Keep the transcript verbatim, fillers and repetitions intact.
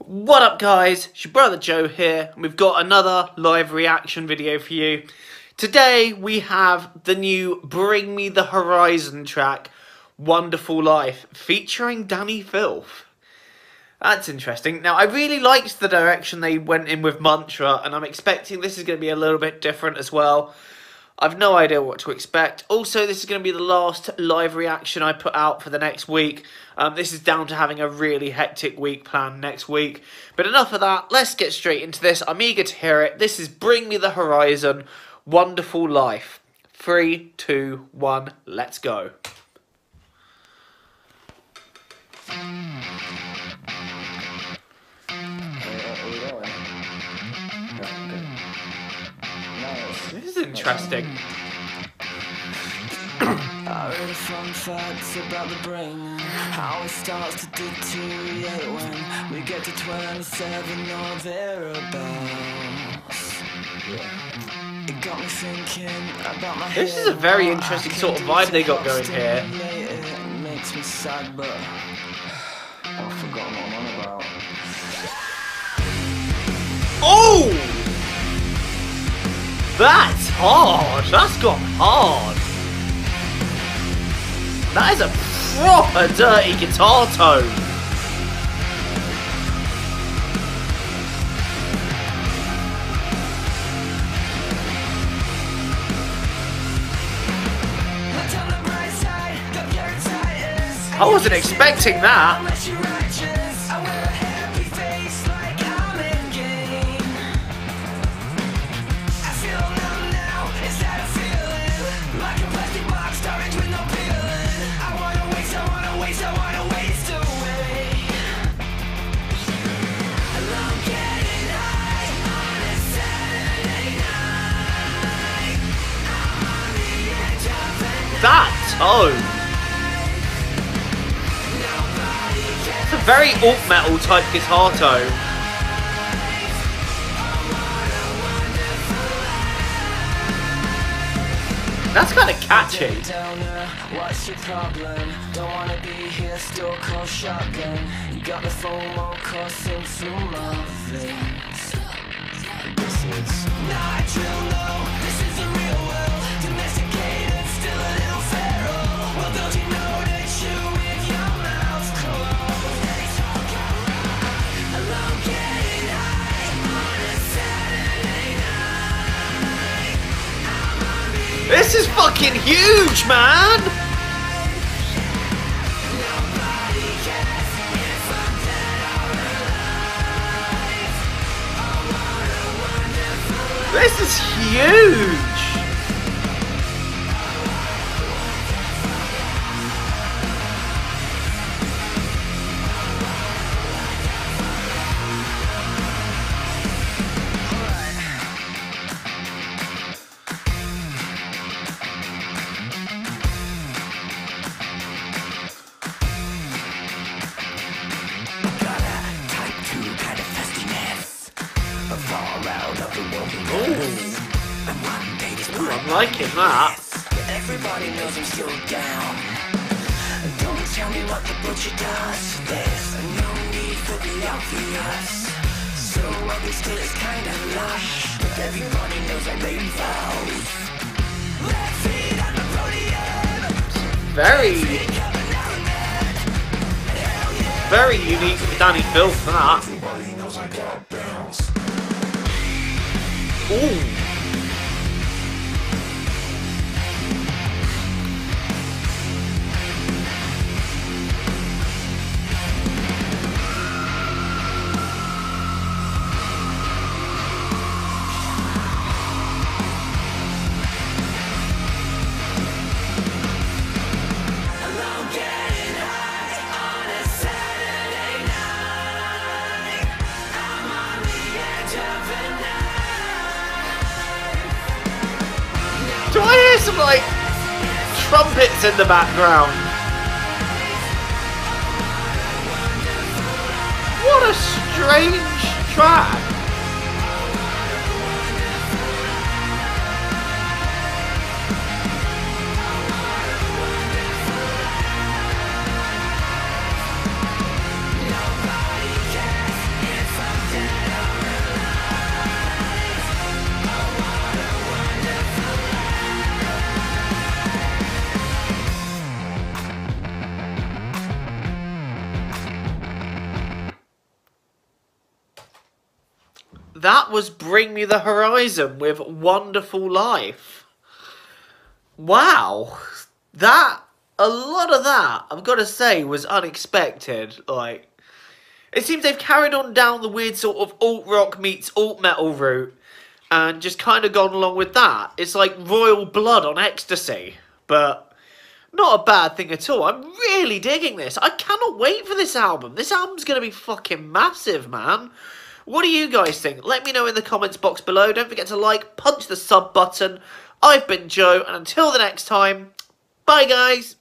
What up guys, it's your brother Joe here, and we've got another live reaction video for you. Today we have the new Bring Me the Horizon track, Wonderful Life, featuring Danny Filth. That's interesting. Now I really liked the direction they went in with Mantra, and I'm expecting this is going to be a little bit different as well. I've no idea what to expect. Also, this is going to be the last live reaction I put out for the next week. Um, this is down to having a really hectic week planned next week. But enough of that. Let's get straight into this. I'm eager to hear it. This is Bring Me the Horizon, Wonderful Life. Three, two, one, let's go. This is interesting. I read fun facts about the brain, how it starts to deteriorate when we get to twenty-seven or thereabouts. It got me thinking about my This is a very interesting sort of vibe they got going here. It makes me sad, but I've forgotten what I'm on about. Oh! That's hard. That's gone hard. That is a proper dirty guitar tone. I wasn't expecting that. That tone. It's a very alt metal type guitar tone. That's kind of catchy. What's your problem? Don't wanna be here, still call shotgun. You got the phone all coursing through my veins. This is not true, no. This is the real world. Domesticated, still a little feral. Well, don't you know that you with your mouth closed? I love getting high on a Saturday night. I'm on the This is fucking huge, man! nobody cares if I'm dead or alive. Oh, what a wonderful life. This is huge! Ooh, I'm liking that. Everybody knows I'm still down. Don't tell me what the butcher does. There's no need for the obvious. So obviously it's kind of lush. But everybody knows I made vows. Let's feed on the podium. Very, very unique for Danny Filth for that. Everybody knows I got bounce. Ooh. Do I hear some like trumpets in the background? What a strange track. that was Bring Me the Horizon with Wonderful Life. Wow. That, a lot of that, I've got to say, was unexpected. Like, it seems they've carried on down the weird sort of alt-rock meets alt-metal route and just kind of gone along with that. It's like Royal Blood on ecstasy, but not a bad thing at all. I'm really digging this. I cannot wait for this album. This album's going to be fucking massive, man. What do you guys think? Let me know in the comments box below. Don't forget to like, punch the sub button. I've been Joe, and until the next time, bye guys.